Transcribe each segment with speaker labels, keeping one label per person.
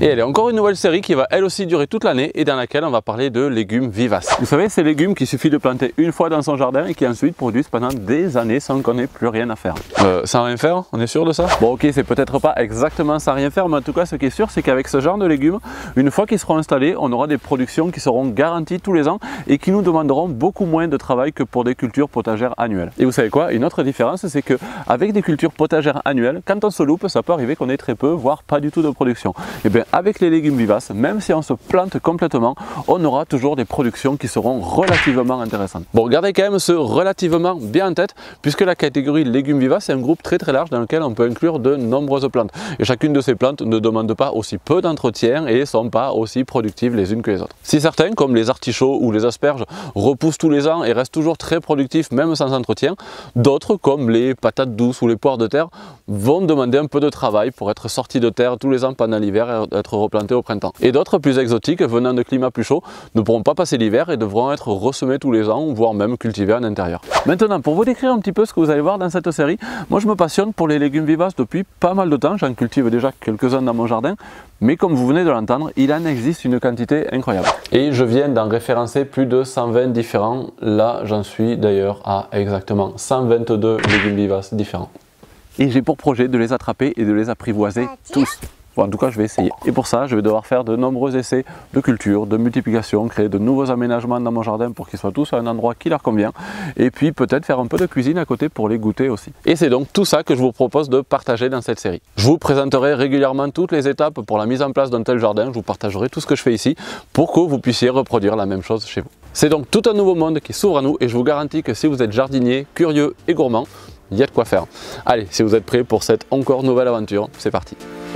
Speaker 1: Et allez, encore une nouvelle série qui va elle aussi durer toute l'année et dans laquelle on va parler de légumes vivaces. Vous savez, ces légumes qu'il suffit de planter une fois dans son jardin et qui ensuite produisent pendant des années sans qu'on ait plus rien à faire. Sans rien faire, on est sûr de ça? Bon ok, c'est peut-être pas exactement sans rien faire, mais en tout cas ce qui est sûr c'est qu'avec ce genre de légumes, une fois qu'ils seront installés, on aura des productions qui seront garanties tous les ans et qui nous demanderont beaucoup moins de travail que pour des cultures potagères annuelles. Et vous savez quoi? Une autre différence, c'est qu'avec des cultures potagères annuelles, quand on se loupe, ça peut arriver qu'on ait très peu, voire pas du tout de production. Et bien avec les légumes vivaces, même si on se plante complètement, on aura toujours des productions qui seront relativement intéressantes. Bon, gardez quand même ce relativement bien en tête, puisque la catégorie légumes vivaces est un groupe très large dans lequel on peut inclure de nombreuses plantes. Et chacune de ces plantes ne demande pas aussi peu d'entretien et ne sont pas aussi productives les unes que les autres. Si certains, comme les artichauts ou les asperges, repoussent tous les ans et restent toujours très productifs même sans entretien, d'autres, comme les patates douces ou les poires de terre, vont demander un peu de travail pour être sortis de terre tous les ans pendant l'hiver et être replantés au printemps. Et d'autres plus exotiques, venant de climats plus chauds, ne pourront pas passer l'hiver et devront être ressemés tous les ans, voire même cultivés en intérieur. Maintenant, pour vous décrire un petit peu ce que vous allez voir dans cette série, moi je me passionne pour les légumes vivaces depuis pas mal de temps, j'en cultive déjà quelques-uns dans mon jardin, mais comme vous venez de l'entendre, il en existe une quantité incroyable. Et je viens d'en référencer plus de 120 différents, là j'en suis d'ailleurs à exactement 122 légumes vivaces différents. Et j'ai pour projet de les attraper et de les apprivoiser tous. Bon, en tout cas, je vais essayer. Et pour ça, je vais devoir faire de nombreux essais de culture, de multiplication, créer de nouveaux aménagements dans mon jardin pour qu'ils soient tous à un endroit qui leur convient. Et puis peut-être faire un peu de cuisine à côté pour les goûter aussi. Et c'est donc tout ça que je vous propose de partager dans cette série. Je vous présenterai régulièrement toutes les étapes pour la mise en place d'un tel jardin. Je vous partagerai tout ce que je fais ici pour que vous puissiez reproduire la même chose chez vous. C'est donc tout un nouveau monde qui s'ouvre à nous et je vous garantis que si vous êtes jardinier, curieux et gourmand, il y a de quoi faire. Allez, si vous êtes prêts pour cette encore nouvelle aventure, c'est parti.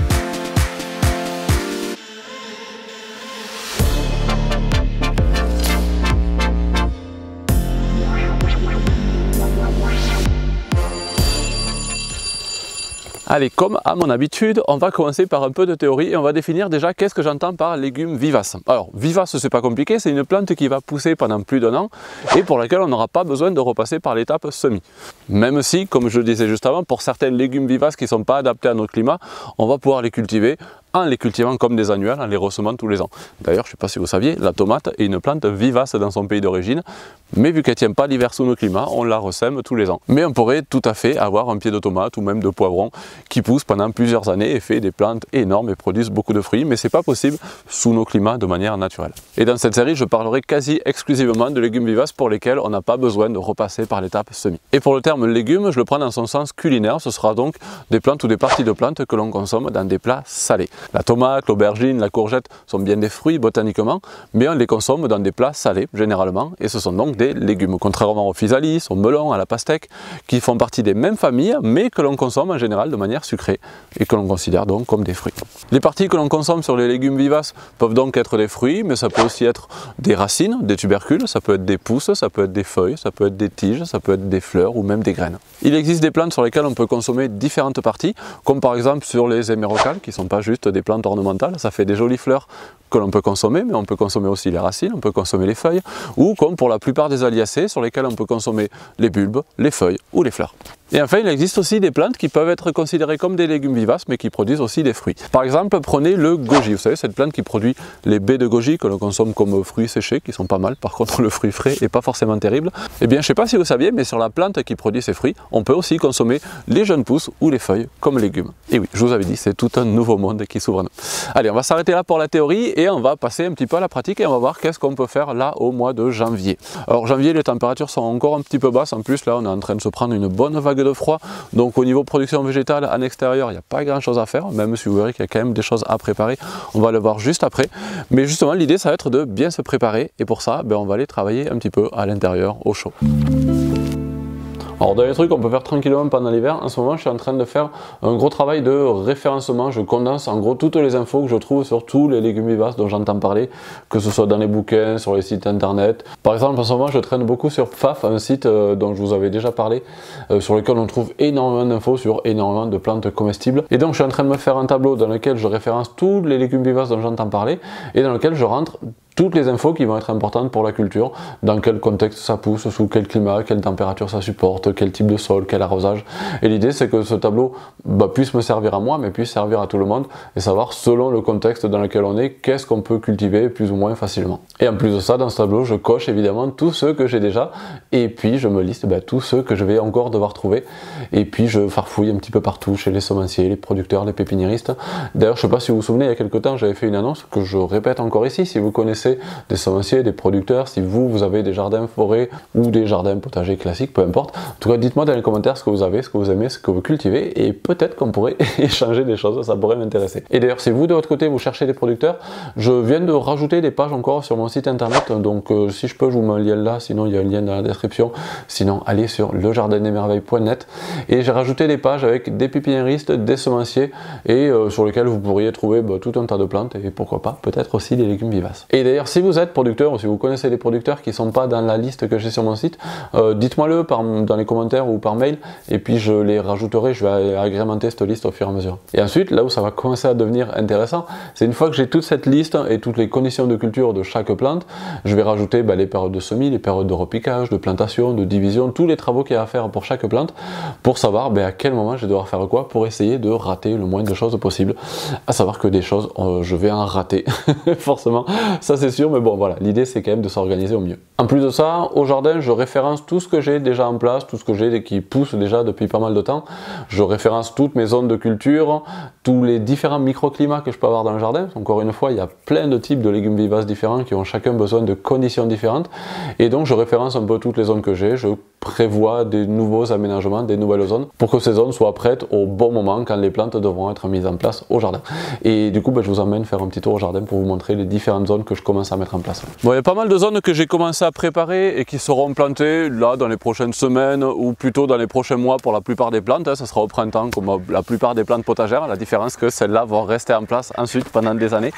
Speaker 1: Allez, comme à mon habitude, on va commencer par un peu de théorie et on va définir déjà qu'est-ce que j'entends par légumes vivaces. Alors, vivace, c'est pas compliqué, c'est une plante qui va pousser pendant plus d'un an et pour laquelle on n'aura pas besoin de repasser par l'étape semis. Même si, comme je le disais juste avant, pour certains légumes vivaces qui ne sont pas adaptés à notre climat, on va pouvoir les cultiver en les cultivant comme des annuels, en les ressemant tous les ans. D'ailleurs, je ne sais pas si vous saviez, la tomate est une plante vivace dans son pays d'origine, mais vu qu'elle ne tient pas l'hiver sous nos climats, on la ressème tous les ans. Mais on pourrait tout à fait avoir un pied de tomate ou même de poivron qui pousse pendant plusieurs années et fait des plantes énormes et produisent beaucoup de fruits, mais ce n'est pas possible sous nos climats de manière naturelle. Et dans cette série, je parlerai quasi exclusivement de légumes vivaces pour lesquels on n'a pas besoin de repasser par l'étape semis. Et pour le terme légumes, je le prends dans son sens culinaire, ce sera donc des plantes ou des parties de plantes que l'on consomme dans des plats salés. La tomate, l'aubergine, la courgette sont bien des fruits botaniquement, mais on les consomme dans des plats salés généralement, et ce sont donc des légumes, contrairement aux physalis, au melon, à la pastèque, qui font partie des mêmes familles, mais que l'on consomme en général de manière sucrée, et que l'on considère donc comme des fruits. Les parties que l'on consomme sur les légumes vivaces peuvent donc être des fruits, mais ça peut aussi être des racines, des tubercules, ça peut être des pousses, ça peut être des feuilles, ça peut être des tiges, ça peut être des fleurs ou même des graines. Il existe des plantes sur lesquelles on peut consommer différentes parties, comme par exemple sur les hémérocalles, qui ne sont pas juste des plantes ornementales, ça fait des jolies fleurs que l'on peut consommer, mais on peut consommer aussi les racines, on peut consommer les feuilles, ou comme pour la plupart des aliacées, sur lesquelles on peut consommer les bulbes, les feuilles ou les fleurs. Et enfin, il existe aussi des plantes qui peuvent être considérées comme des légumes vivaces, mais qui produisent aussi des fruits. Par exemple, prenez le goji, vous savez, cette plante qui produit les baies de goji que l'on consomme comme fruits séchés, qui sont pas mal, par contre le fruit frais est pas forcément terrible. Eh bien, je ne sais pas si vous saviez, mais sur la plante qui produit ces fruits, on peut aussi consommer les jeunes pousses ou les feuilles comme légumes. Et oui, je vous avais dit, c'est tout un nouveau monde qui s'ouvre à nous. Allez, on va s'arrêter là pour la théorie et on va passer un petit peu à la pratique et on va voir qu'est-ce qu'on peut faire là au mois de janvier. Alors janvier, les températures sont encore un petit peu basses, en plus là on est en train de se prendre une bonne vague de froid, donc au niveau production végétale en extérieur, il n'y a pas grand chose à faire, même si vous verrez qu'il y a quand même des choses à préparer, on va le voir juste après. Mais justement l'idée ça va être de bien se préparer et pour ça on va aller travailler un petit peu à l'intérieur au chaud. Alors dans les trucs qu'on peut faire tranquillement pendant l'hiver, en ce moment je suis en train de faire un gros travail de référencement, je condense en gros toutes les infos que je trouve sur tous les légumes vivaces dont j'entends parler, que ce soit dans les bouquins, sur les sites internet. Par exemple en ce moment je traîne beaucoup sur Pfaff, un site dont je vous avais déjà parlé, sur lequel on trouve énormément d'infos sur énormément de plantes comestibles. Et donc je suis en train de me faire un tableau dans lequel je référence tous les légumes vivaces dont j'entends parler et dans lequel je rentre toutes les infos qui vont être importantes pour la culture, dans quel contexte ça pousse, sous quel climat, quelle température ça supporte, quel type de sol, quel arrosage. Et l'idée c'est que ce tableau puisse me servir à moi, mais puisse servir à tout le monde, et savoir selon le contexte dans lequel on est, qu'est-ce qu'on peut cultiver plus ou moins facilement. Et en plus de ça, dans ce tableau, je coche évidemment tous ceux que j'ai déjà, et puis je me liste tous ceux que je vais encore devoir trouver, et puis je farfouille un petit peu partout, chez les semenciers, les producteurs, les pépiniéristes. D'ailleurs, je ne sais pas si vous vous souvenez, il y a quelques temps, j'avais fait une annonce que je répète encore ici. Si vous connaissez des semenciers, des producteurs, si vous avez des jardins forêts ou des jardins potagers classiques, peu importe. En tout cas, dites-moi dans les commentaires ce que vous avez, ce que vous aimez, ce que vous cultivez, et peut-être qu'on pourrait échanger des choses, ça pourrait m'intéresser. Et d'ailleurs, si vous de votre côté vous cherchez des producteurs, je viens de rajouter des pages encore sur mon site internet, donc si je peux, je vous mets un lien là, sinon il y a un lien dans la description, sinon allez sur lejardindesmerveilles.net, et j'ai rajouté des pages avec des pépiniéristes, des semenciers, et sur lesquels vous pourriez trouver tout un tas de plantes, et pourquoi pas, peut-être aussi des légumes vivaces. Et d'ailleurs, si vous êtes producteur ou si vous connaissez des producteurs qui ne sont pas dans la liste que j'ai sur mon site, dites-moi-le dans les commentaires ou par mail, et puis je les rajouterai, je vais agrémenter cette liste au fur et à mesure. Et ensuite, là où ça va commencer à devenir intéressant, c'est une fois que j'ai toute cette liste et toutes les conditions de culture de chaque plante, je vais rajouter les périodes de semis, les périodes de repiquage, de plantation, de division, tous les travaux qu'il y a à faire pour chaque plante, pour savoir à quel moment je vais devoir faire quoi pour essayer de rater le moins de choses possible. À savoir que des choses, je vais en rater, forcément, ça c'est sûr, mais bon voilà, l'idée c'est quand même de s'organiser au mieux. En plus de ça, au jardin, je référence tout ce que j'ai déjà en place, tout ce que j'ai qui pousse déjà depuis pas mal de temps. Je référence toutes mes zones de culture, tous les différents microclimats que je peux avoir dans le jardin. Encore une fois, il y a plein de types de légumes vivaces différents qui ont chacun besoin de conditions différentes. Et donc je référence un peu toutes les zones que j'ai, je prévois des nouveaux aménagements, des nouvelles zones, pour que ces zones soient prêtes au bon moment quand les plantes devront être mises en place au jardin. Et du coup, je vous emmène faire un petit tour au jardin pour vous montrer les différentes zones que je commence à mettre en place. Bon, il y a pas mal de zones que j'ai commencé à préparer et qui seront plantées là dans les prochaines semaines ou plutôt dans les prochains mois pour la plupart des plantes. Ça sera au printemps comme la plupart des plantes potagères. La différence c'est que celles-là vont rester en place ensuite pendant des années.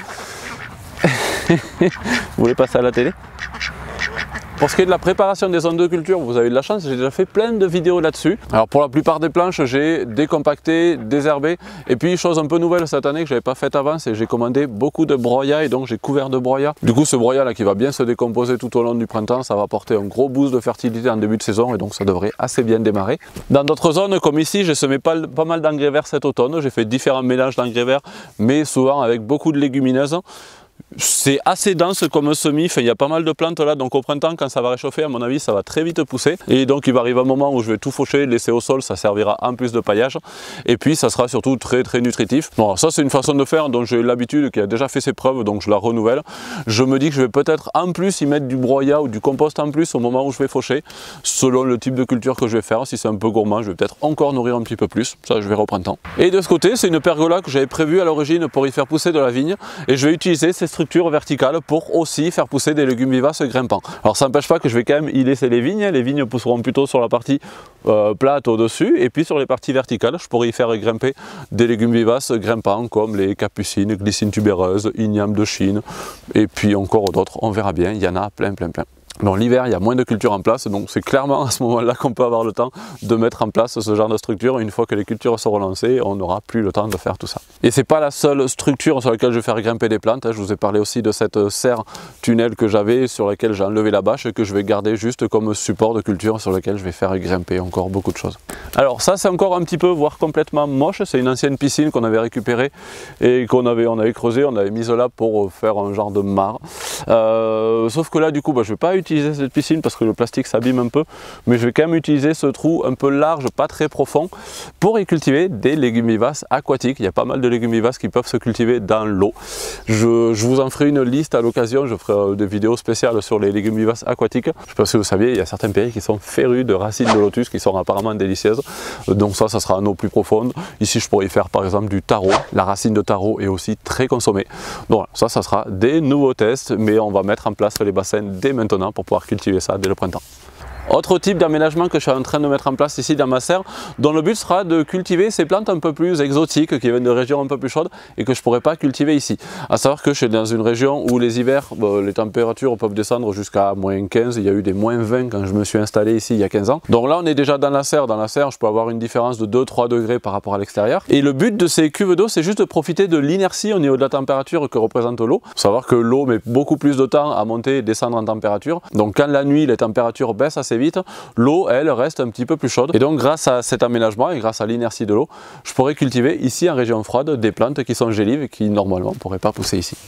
Speaker 1: Vous voulez passer à la télé? Pour ce qui est de la préparation des zones de culture, vous avez de la chance, j'ai déjà fait plein de vidéos là-dessus. Alors pour la plupart des planches, j'ai décompacté, désherbé, et puis chose un peu nouvelle cette année que je n'avais pas faite avant, c'est que j'ai commandé beaucoup de broyat et donc j'ai couvert de broyat. Du coup ce broyat là qui va bien se décomposer tout au long du printemps, ça va apporter un gros boost de fertilité en début de saison et donc ça devrait assez bien démarrer. Dans d'autres zones comme ici, j'ai semé pas mal d'engrais verts cet automne, j'ai fait différents mélanges d'engrais verts, mais souvent avec beaucoup de légumineuses. C'est assez dense comme semis, il y a pas mal de plantes là, donc au printemps quand ça va réchauffer, à mon avis ça va très vite pousser, et donc il va arriver un moment où je vais tout faucher, laisser au sol, ça servira en plus de paillage, et puis ça sera surtout très nutritif. Bon, ça c'est une façon de faire dont j'ai l'habitude, qui a déjà fait ses preuves, donc je la renouvelle. Je me dis que je vais peut-être en plus y mettre du broyat ou du compost en plus au moment où je vais faucher, selon le type de culture que je vais faire. Si c'est un peu gourmand, je vais peut-être encore nourrir un petit peu plus, ça je verrai au printemps. Et de ce côté, c'est une pergola que j'avais prévue à l'origine pour y faire pousser de la vigne, et je vais utiliser ces structures verticales pour aussi faire pousser des légumes vivaces grimpants. Alors ça n'empêche pas que je vais quand même y laisser les vignes pousseront plutôt sur la partie plate au-dessus, et puis sur les parties verticales, je pourrais y faire grimper des légumes vivaces grimpants comme les capucines, glycines tubéreuses, ignames de Chine, et puis encore d'autres, on verra bien, il y en a plein. Bon, l'hiver, il y a moins de cultures en place, donc c'est clairement à ce moment-là qu'on peut avoir le temps de mettre en place ce genre de structure. Une fois que les cultures seront lancées, on n'aura plus le temps de faire tout ça. Et c'est pas la seule structure sur laquelle je vais faire grimper des plantes. Je vous ai parlé aussi de cette serre tunnel que j'avais, sur laquelle j'ai enlevé la bâche et que je vais garder juste comme support de culture sur lequel je vais faire grimper encore beaucoup de choses. Alors ça, c'est encore un petit peu, voire complètement moche. C'est une ancienne piscine qu'on avait récupérée et on avait creusé, on avait mise là pour faire un genre de mare. Sauf que là, du coup, je vais pas utiliser cette piscine parce que le plastique s'abîme un peu, mais je vais quand même utiliser ce trou un peu large, pas très profond, pour y cultiver des légumes vivaces aquatiques. Il y a pas mal de légumes vivaces qui peuvent se cultiver dans l'eau. Je vous en ferai une liste à l'occasion, je ferai des vidéos spéciales sur les légumes vivaces aquatiques. Je ne sais pas si vous saviez, il y a certains pays qui sont férus de racines de lotus qui sont apparemment délicieuses, donc ça sera en eau plus profonde. Ici je pourrais y faire par exemple du taro, la racine de taro est aussi très consommée. Donc ça sera des nouveaux tests, mais on va mettre en place les bassins dès maintenant pour pouvoir cultiver ça dès le printemps. Autre type d'aménagement que je suis en train de mettre en place ici dans ma serre, dont le but sera de cultiver ces plantes un peu plus exotiques qui viennent de régions un peu plus chaudes et que je ne pourrais pas cultiver ici. À savoir que je suis dans une région où les hivers, les températures peuvent descendre jusqu'à -15, il y a eu des -20 quand je me suis installé ici il y a 15 ans. Donc là on est déjà dans la serre je peux avoir une différence de 2-3 degrés par rapport à l'extérieur. Et le but de ces cuves d'eau, c'est juste de profiter de l'inertie au niveau de la température que représente l'eau. Il faut savoir que l'eau met beaucoup plus de temps à monter et descendre en température. Donc quand la nuit les températures baissent assez vite, l'eau elle reste un petit peu plus chaude. Et donc grâce à cet aménagement et grâce à l'inertie de l'eau, je pourrais cultiver ici en région froide des plantes qui sont gélives et qui normalement ne pourraient pas pousser ici.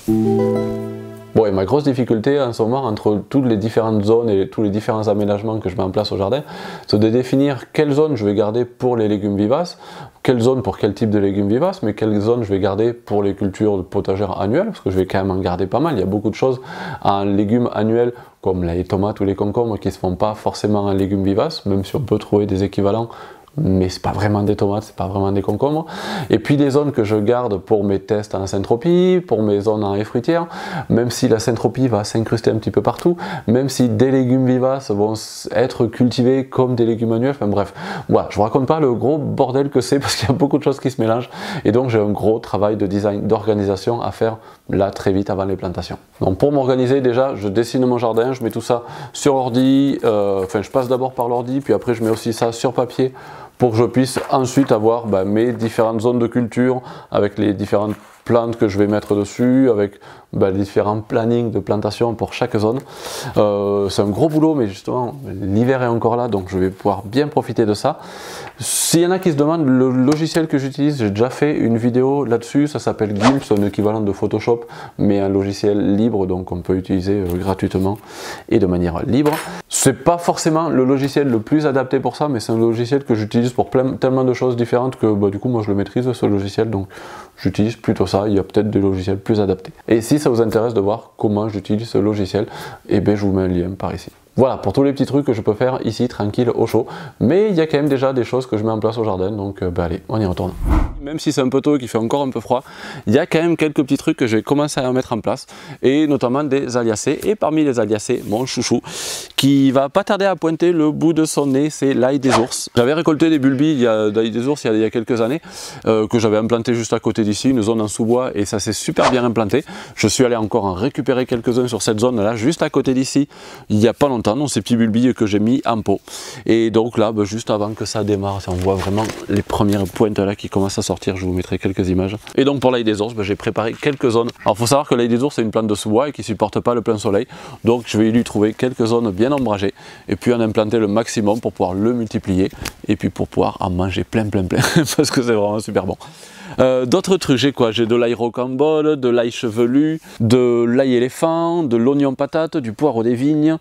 Speaker 1: Bon, et ma grosse difficulté en ce moment entre toutes les différentes zones et tous les différents aménagements que je mets en place au jardin, c'est de définir quelle zone je vais garder pour les légumes vivaces, quelle zone pour quel type de légumes vivaces, mais quelle zone je vais garder pour les cultures potagères annuelles, parce que je vais quand même en garder pas mal. Il y a beaucoup de choses en légumes annuels comme les tomates ou les concombres qui ne se font pas forcément en légumes vivaces, même si on peut trouver des équivalents. Mais c'est pas vraiment des tomates, c'est pas vraiment des concombres. Et puis des zones que je garde pour mes tests en syntropie, pour mes zones en haies fruitières, même si la syntropie va s'incruster un petit peu partout, même si des légumes vivaces vont être cultivés comme des légumes annuels, enfin bref. Voilà, je vous raconte pas le gros bordel que c'est parce qu'il y a beaucoup de choses qui se mélangent et donc j'ai un gros travail de design, d'organisation à faire là très vite avant les plantations. Donc pour m'organiser déjà, je dessine mon jardin, je mets tout ça sur ordi, je passe d'abord par l'ordi, puis après je mets aussi ça sur papier pour que je puisse ensuite avoir mes différentes zones de culture avec les différentes plantes que je vais mettre dessus, avec les différents plannings de plantation pour chaque zone. C'est un gros boulot, mais justement l'hiver est encore là, donc je vais pouvoir bien profiter de ça. S'il y en a qui se demandent le logiciel que j'utilise, j'ai déjà fait une vidéo là-dessus, ça s'appelle GIMP, c'est un équivalent de Photoshop, mais un logiciel libre, donc on peut utiliser gratuitement et de manière libre. C'est pas forcément le logiciel le plus adapté pour ça, mais c'est un logiciel que j'utilise pour tellement de choses différentes que du coup moi je le maîtrise ce logiciel, donc j'utilise plutôt ça. Il y a peut-être des logiciels plus adaptés. Et si ça vous intéresse de voir comment j'utilise ce logiciel, je vous mets un lien par ici. Voilà pour tous les petits trucs que je peux faire ici tranquille au chaud, mais il y a quand même déjà des choses que je mets en place au jardin, donc allez, on y retourne. Même si c'est un peu tôt et qu'il fait encore un peu froid, il y a quand même quelques petits trucs que je vais commencer à mettre en place, et notamment des aliacées. Et parmi les aliacées, mon chouchou, qui va pas tarder à pointer le bout de son nez, c'est l'ail des ours. J'avais récolté des bulbilles d'ail des ours il y a quelques années, que j'avais implanté juste à côté d'ici, une zone en sous-bois, et ça s'est super bien implanté. Je suis allé encore en récupérer quelques-uns sur cette zone-là, juste à côté d'ici, il n'y a pas longtemps, donc ces petits bulbilles que j'ai mis en pot. Et donc là, juste avant que ça démarre, on voit vraiment les premières pointes là qui commencent à sortir, je vous mettrai quelques images. Et donc pour l'ail des ours, j'ai préparé quelques zones. Alors il faut savoir que l'ail des ours c'est une plante de sous-bois et qui ne supporte pas le plein soleil, donc je vais lui trouver quelques zones bien ombragées et puis en implanter le maximum pour pouvoir le multiplier et puis pour pouvoir en manger plein parce que c'est vraiment super bon. D'autres trucs, j'ai quoi? J'ai de l'ail rocambole, de l'ail chevelu, de l'ail éléphant, de l'oignon patate, du poireau des vignes.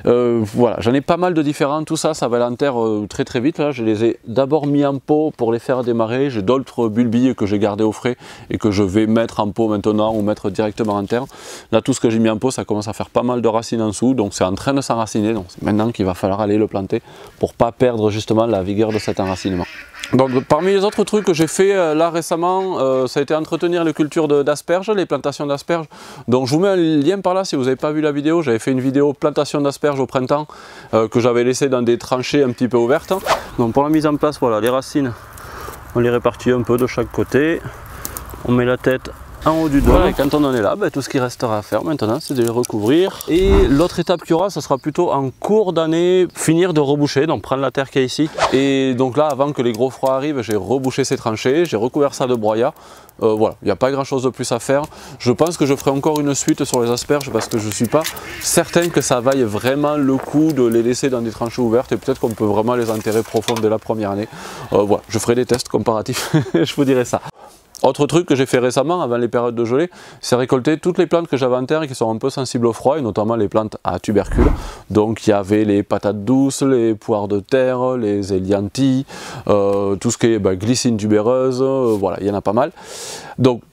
Speaker 1: Voilà, j'en ai pas mal de différents, tout ça, ça va aller en terre très vite. Là, je les ai d'abord mis en pot pour les faire démarrer. J'ai d'autres bulbilles que j'ai gardés au frais et que je vais mettre en pot maintenant ou mettre directement en terre. Là, tout ce que j'ai mis en pot, ça commence à faire pas mal de racines en dessous, donc c'est en train de s'enraciner. Donc c'est maintenant qu'il va falloir aller le planter pour pas perdre justement la vigueur de cet enracinement. Donc parmi les autres trucs que j'ai fait là récemment, ça a été entretenir les cultures d'asperges, les plantations d'asperges. Donc je vous mets un lien par là si vous n'avez pas vu la vidéo. J'avais fait une vidéo plantation d'asperges au printemps que j'avais laissé dans des tranchées un petit peu ouvertes. Donc pour la mise en place, voilà, les racines, on les répartit un peu de chaque côté. On met la tête en haut du dos. Voilà, et quand on en est là, tout ce qui restera à faire maintenant, c'est de les recouvrir. Et l'autre étape qu'il y aura, ça sera plutôt en cours d'année, finir de reboucher, donc prendre la terre qu'il y a ici. Et donc là, avant que les gros froids arrivent, j'ai rebouché ces tranchées, j'ai recouvert ça de broyat. Voilà, il n'y a pas grand chose de plus à faire. Je pense que je ferai encore une suite sur les asperges parce que je ne suis pas certain que ça vaille vraiment le coup de les laisser dans des tranchées ouvertes et peut-être qu'on peut vraiment les enterrer profond dès la première année. Voilà, je ferai des tests comparatifs, je vous dirai ça. Autre truc que j'ai fait récemment, avant les périodes de gelée, c'est récolter toutes les plantes que j'avais en terre et qui sont un peu sensibles au froid, et notamment les plantes à tubercules. Donc il y avait les patates douces, les poires de terre, les hélianthis, tout ce qui est glycine tubéreuse, voilà, il y en a pas mal. Donc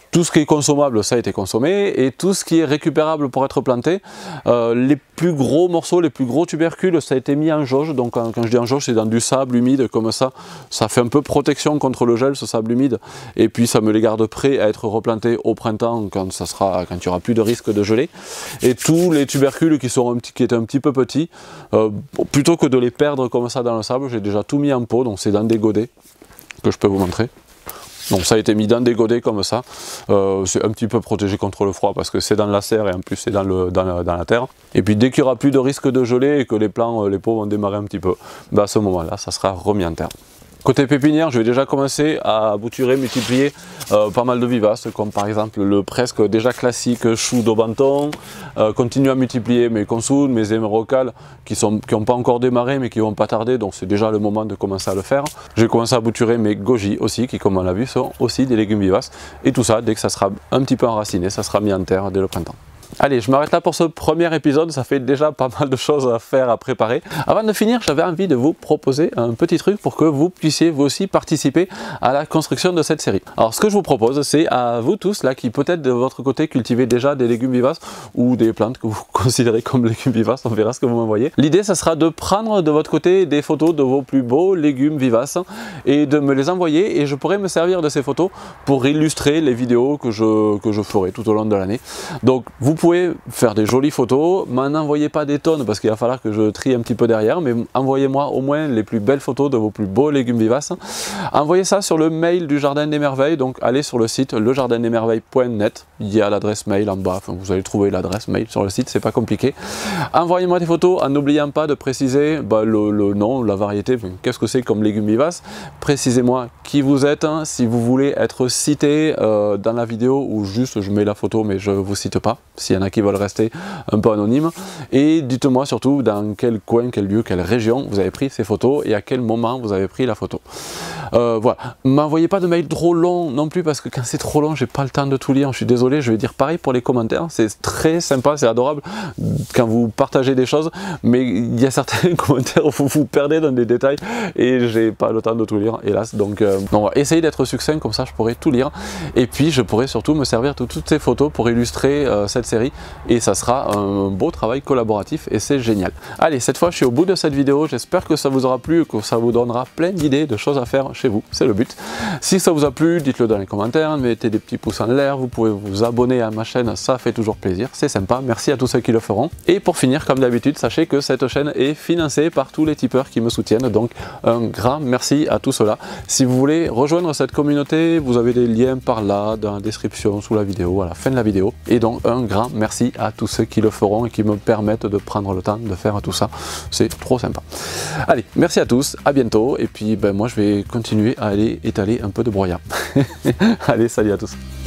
Speaker 1: tout ce qui est consommable, ça a été consommé, et tout ce qui est récupérable pour être planté, les plus gros morceaux, les plus gros tubercules, ça a été mis en jauge. Donc quand je dis en jauge, c'est dans du sable humide comme ça. Ça fait un peu protection contre le gel, ce sable humide, et puis ça me les garde prêts à être replantés au printemps quand il n'y aura plus de risque de geler. Et tous les tubercules qui étaient un petit peu petits, plutôt que de les perdre comme ça dans le sable, j'ai déjà tout mis en pot, donc c'est dans des godets que je peux vous montrer. Donc ça a été mis dans des godets comme ça, c'est un petit peu protégé contre le froid parce que c'est dans la serre et en plus c'est dans la terre. Et puis dès qu'il n'y aura plus de risque de geler et que les plants, les pots vont démarrer un petit peu, à ce moment-là, ça sera remis en terre. Côté pépinière, je vais déjà commencer à bouturer, multiplier pas mal de vivaces, comme par exemple le presque déjà classique chou d'Aubenton. Continuer à multiplier mes consoules, mes émeraucales qui n'ont pas encore démarré mais qui vont pas tarder, donc c'est déjà le moment de commencer à le faire. Je vais commencer à bouturer mes goji aussi, qui comme on l'a vu sont aussi des légumes vivaces. Et tout ça, dès que ça sera un petit peu enraciné, ça sera mis en terre dès le printemps. Allez, je m'arrête là pour ce premier épisode, ça fait déjà pas mal de choses à faire, à préparer. Avant de finir, j'avais envie de vous proposer un petit truc pour que vous puissiez vous aussi participer à la construction de cette série. Alors ce que je vous propose, c'est à vous tous là qui peut-être de votre côté cultivez déjà des légumes vivaces ou des plantes que vous considérez comme légumes vivaces, on verra ce que vous m'envoyez. L'idée, ça sera de prendre de votre côté des photos de vos plus beaux légumes vivaces et de me les envoyer, et je pourrai me servir de ces photos pour illustrer les vidéos que je ferai tout au long de l'année. Donc vous pouvez faire des jolies photos, m'en envoyez pas des tonnes parce qu'il va falloir que je trie un petit peu derrière, mais envoyez-moi au moins les plus belles photos de vos plus beaux légumes vivaces. Envoyez ça sur le mail du Jardin des Merveilles, donc allez sur le site lejardindesmerveilles.net, il y a l'adresse mail en bas, enfin, vous allez trouver l'adresse mail sur le site, c'est pas compliqué. Envoyez-moi des photos en n'oubliant pas de préciser le nom, la variété, qu'est-ce que c'est comme légumes vivaces, précisez-moi qui vous êtes, hein, si vous voulez être cité dans la vidéo ou juste je mets la photo mais je vous cite pas, s'il y en a qui veulent rester un peu anonymes, et dites-moi surtout dans quel coin, quel lieu, quelle région vous avez pris ces photos et à quel moment vous avez pris la photo. Voilà, m'envoyez pas de mail trop long non plus parce que quand c'est trop long j'ai pas le temps de tout lire, je suis désolé. Je vais dire pareil pour les commentaires, c'est très sympa, c'est adorable quand vous partagez des choses, mais il y a certains commentaires où vous vous perdez dans des détails et j'ai pas le temps de tout lire, hélas. Donc essayez d'être succinct, comme ça je pourrai tout lire, et puis je pourrai surtout me servir de toutes ces photos pour illustrer cette série, et ça sera un beau travail collaboratif et c'est génial. Allez, cette fois je suis au bout de cette vidéo, j'espère que ça vous aura plu, que ça vous donnera plein d'idées, de choses à faire chez vous, c'est le but. Si ça vous a plu, dites-le dans les commentaires, mettez des petits pouces en l'air, vous pouvez vous abonner à ma chaîne, ça fait toujours plaisir, c'est sympa, merci à tous ceux qui le feront. Et pour finir, comme d'habitude, sachez que cette chaîne est financée par tous les tipeurs qui me soutiennent, donc un grand merci à tous ceux-là. Si vous voulez rejoindre cette communauté, vous avez des liens par là, dans la description, sous la vidéo, à la fin de la vidéo. Et donc un grand merci à tous ceux qui le feront et qui me permettent de prendre le temps de faire tout ça, c'est trop sympa. Allez, merci à tous, à bientôt, et puis moi je vais continuer à aller étaler un peu de broyat. Allez, salut à tous.